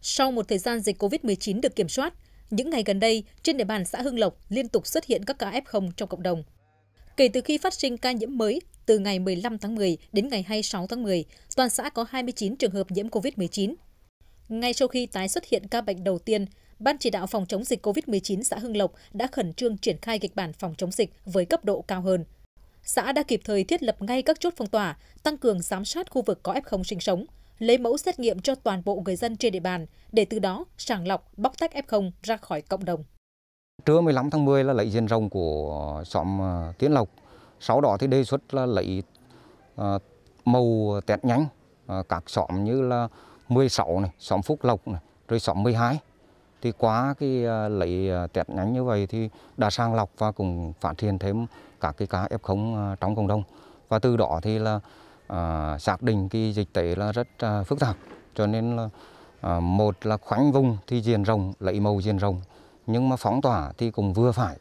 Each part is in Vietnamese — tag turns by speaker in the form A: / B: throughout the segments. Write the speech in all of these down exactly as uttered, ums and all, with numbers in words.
A: Sau một thời gian dịch Covid mười chín được kiểm soát, những ngày gần đây, trên địa bàn xã Hưng Lộc liên tục xuất hiện các ca ép không trong cộng đồng. Kể từ khi phát sinh ca nhiễm mới, từ ngày mười lăm tháng mười đến ngày hai mươi sáu tháng mười, toàn xã có hai mươi chín trường hợp nhiễm Covid mười chín. Ngay sau khi tái xuất hiện ca bệnh đầu tiên, Ban chỉ đạo phòng chống dịch Covid mười chín xã Hưng Lộc đã khẩn trương triển khai kịch bản phòng chống dịch với cấp độ cao hơn. Xã đã kịp thời thiết lập ngay các chốt phong tỏa, tăng cường giám sát khu vực có ép không sinh sống, lấy mẫu xét nghiệm cho toàn bộ người dân trên địa bàn để từ đó sàng lọc, bóc tách ép không ra khỏi cộng đồng.
B: Trưa mười lăm tháng mười là lấy diện rộng của xóm Tiến Lộc. Sau đó thì đề xuất là lấy uh, màu test nhanh uh, các xóm như là mười sáu này, xóm Phúc Lộc này, rồi xóm mười hai. Thì qua cái uh, lấy test nhanh như vậy thì đã sàng lọc và cũng phát hiện thêm các cái ca ép không uh, trong cộng đồng. Và từ đó thì là uh, xác định cái dịch tễ là rất uh, phức tạp. Cho nên là uh, một là khoanh vùng thì diện rộng, lấy màu diện rộng, nhưng mà phóng tỏa thì cũng vừa phải.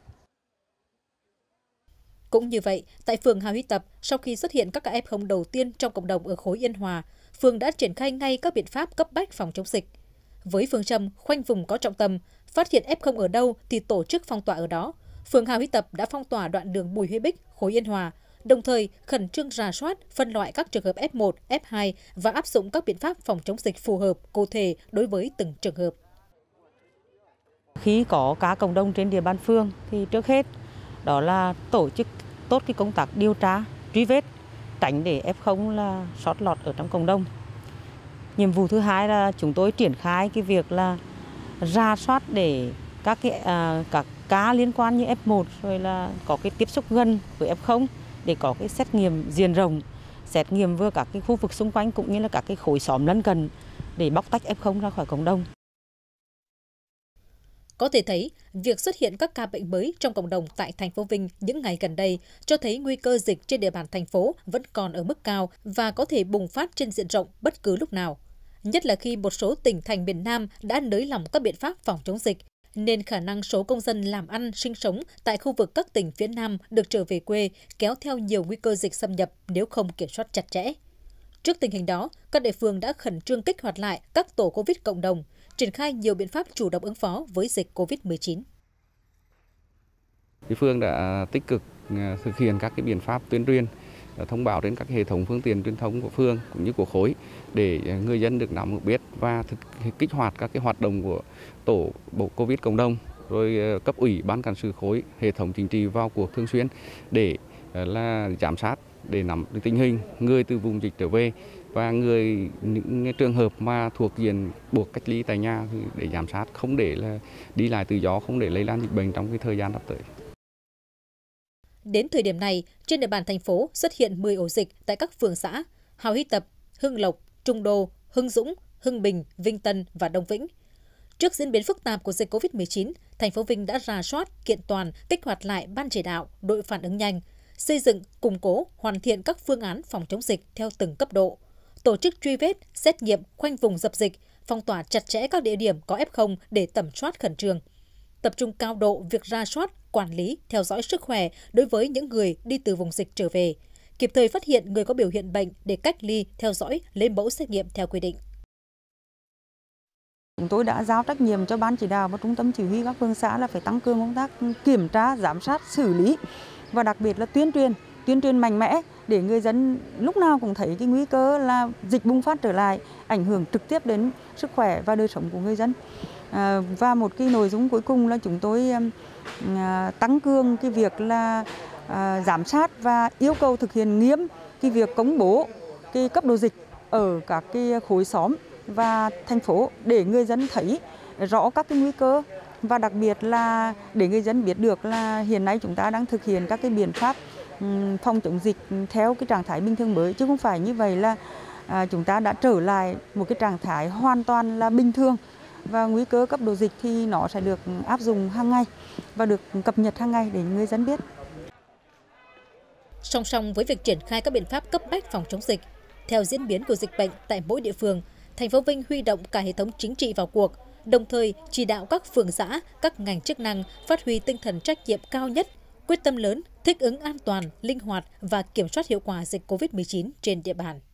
A: Cũng như vậy, tại phường Hà Huy Tập, sau khi xuất hiện các ca ép không đầu tiên trong cộng đồng ở khối Yên Hòa, phường đã triển khai ngay các biện pháp cấp bách phòng chống dịch. Với phương châm khoanh vùng có trọng tâm, phát hiện ép không ở đâu thì tổ chức phong tỏa ở đó, phường Hà Huy Tập đã phong tỏa đoạn đường Bùi Huy Bích, khối Yên Hòa, đồng thời khẩn trương rà soát, phân loại các trường hợp ép một, ép hai và áp dụng các biện pháp phòng chống dịch phù hợp, cụ thể đối với từng trường hợp.
C: Khi có ca cộng đồng trên địa bàn phường thì trước hết đó là tổ chức tốt cái công tác điều tra, truy vết, tránh để ép không là sót lọt ở trong cộng đồng. Nhiệm vụ thứ hai là chúng tôi triển khai cái việc là rà soát để các cái à, các ca liên quan như ép một rồi là có cái tiếp xúc gần với ép không để có cái xét nghiệm diện rộng, xét nghiệm vừa các cái khu vực xung quanh cũng như là các cái khối xóm lân cận để bóc tách ép không ra khỏi cộng đồng.
A: Có thể thấy, việc xuất hiện các ca bệnh mới trong cộng đồng tại thành phố Vinh những ngày gần đây cho thấy nguy cơ dịch trên địa bàn thành phố vẫn còn ở mức cao và có thể bùng phát trên diện rộng bất cứ lúc nào. Nhất là khi một số tỉnh thành miền Nam đã nới lỏng các biện pháp phòng chống dịch, nên khả năng số công dân làm ăn, sinh sống tại khu vực các tỉnh phía Nam được trở về quê kéo theo nhiều nguy cơ dịch xâm nhập nếu không kiểm soát chặt chẽ. Trước tình hình đó, các địa phương đã khẩn trương kích hoạt lại các tổ Covid cộng đồng, triển khai nhiều biện pháp chủ động ứng phó với dịch Covid mười chín.
D: Địa phương đã tích cực thực hiện các cái biện pháp tuyên truyền, thông báo đến các hệ thống phương tiện truyền thông của phường cũng như của khối để người dân được nắm biết và thực, kích hoạt các cái hoạt động của tổ bộ Covid cộng đồng, rồi cấp ủy ban cán sự khối, hệ thống chính trị vào cuộc thường xuyên để là giám sát, để nắm tình hình người từ vùng dịch trở về và người những trường hợp mà thuộc diện buộc cách ly tại nhà thì để giám sát, không để là đi lại tự do, không để lây lan dịch bệnh trong cái thời gian sắp tới.
A: Đến thời điểm này, trên địa bàn thành phố xuất hiện mười ổ dịch tại các phường xã Hà Huy Tập, Hưng Lộc, Trung Đô, Hưng Dũng, Hưng Bình, Vinh Tân và Đông Vĩnh. Trước diễn biến phức tạp của dịch Covid mười chín, thành phố Vinh đã rà soát, kiện toàn, kích hoạt lại ban chỉ đạo, đội phản ứng nhanh, xây dựng, củng cố, hoàn thiện các phương án phòng chống dịch theo từng cấp độ, tổ chức truy vết, xét nghiệm, khoanh vùng dập dịch, phong tỏa chặt chẽ các địa điểm có ép không để tầm soát khẩn trương. Tập trung cao độ việc rà soát, quản lý, theo dõi sức khỏe đối với những người đi từ vùng dịch trở về, kịp thời phát hiện người có biểu hiện bệnh để cách ly, theo dõi, lấy mẫu xét nghiệm theo quy định.
C: Chúng tôi đã giao trách nhiệm cho ban chỉ đạo và trung tâm chỉ huy các phường xã là phải tăng cường công tác kiểm tra, giám sát, xử lý và đặc biệt là tuyên truyền, tuyên truyền mạnh mẽ để người dân lúc nào cũng thấy cái nguy cơ là dịch bùng phát trở lại, ảnh hưởng trực tiếp đến sức khỏe và đời sống của người dân. À, và một cái nội dung cuối cùng là chúng tôi à, tăng cường cái việc là à, giám sát và yêu cầu thực hiện nghiêm cái việc công bố cái cấp độ dịch ở các cái khối xóm và thành phố để người dân thấy rõ các cái nguy cơ và đặc biệt là để người dân biết được là hiện nay chúng ta đang thực hiện các cái biện pháp um, phòng chống dịch theo cái trạng thái bình thường mới, chứ không phải như vậy là à, chúng ta đã trở lại một cái trạng thái hoàn toàn là bình thường và nguy cơ cấp độ dịch thì nó sẽ được áp dụng hàng ngày và được cập nhật hàng ngày để người dân biết.
A: Song song với việc triển khai các biện pháp cấp bách phòng chống dịch, theo diễn biến của dịch bệnh tại mỗi địa phương, thành phố Vinh huy động cả hệ thống chính trị vào cuộc, đồng thời chỉ đạo các phường xã, các ngành chức năng phát huy tinh thần trách nhiệm cao nhất, quyết tâm lớn, thích ứng an toàn, linh hoạt và kiểm soát hiệu quả dịch Covid mười chín trên địa bàn.